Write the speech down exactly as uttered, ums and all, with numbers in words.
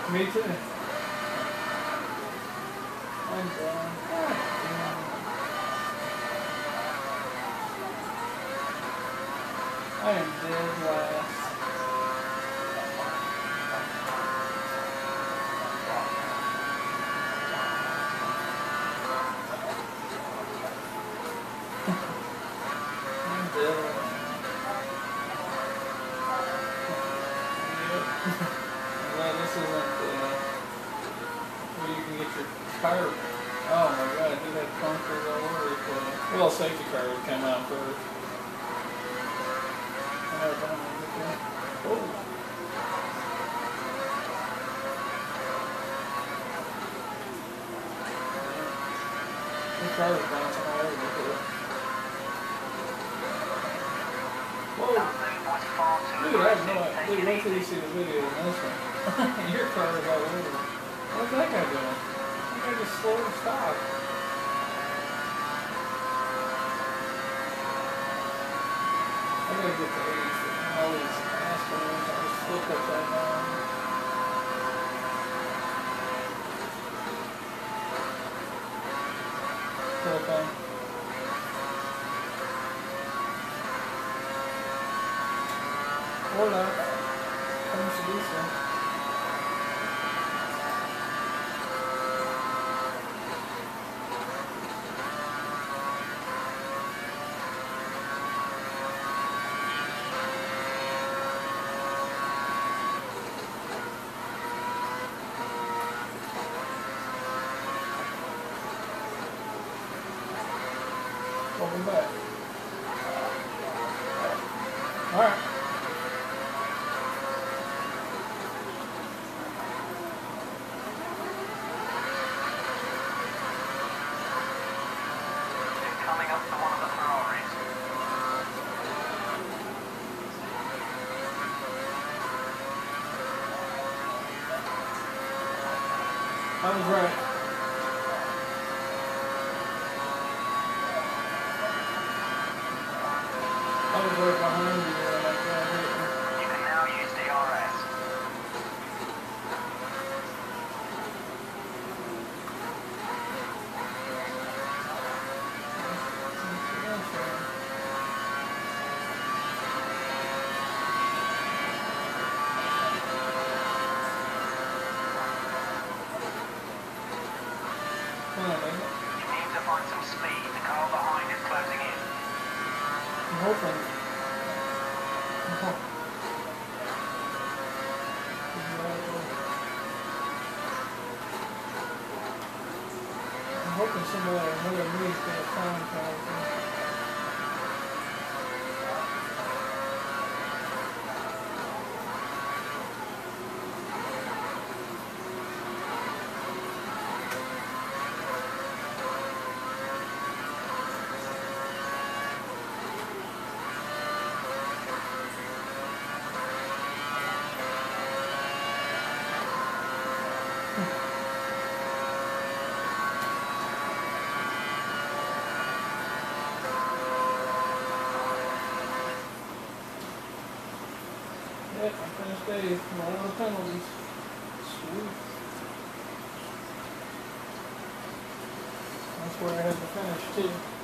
Me too. I'm done. Ah, I am dead last. I'm dead last. Yep. I'm glad this isn't uh, where you can get your car. Oh my god, I did have bunkers all over the place. Well, safety car would come out first. I never found one before. Oh. The car was bouncing all over the place. Whoa. Dude, I have no idea. Dude, wait till you see the video on this one. Your car is all over. What's that guy doing? That guy just slowed and stopped. I gotta get the age for all these assholes. I just flip upside down. Telephone. Hola. ¿Cómo se dice? Welcome back. Alright. Coming up to one of the Ferraris. I was right. I was right behind you when I got hit. You can now use D R S. Come on, baby. You need to find some speed. The car behind is closing in. I'm hoping. I'm hoping. I'm hoping somebody, another me is going to find something. Yep, I finished days. No more penalties. Sweet. That's where I had to finish too.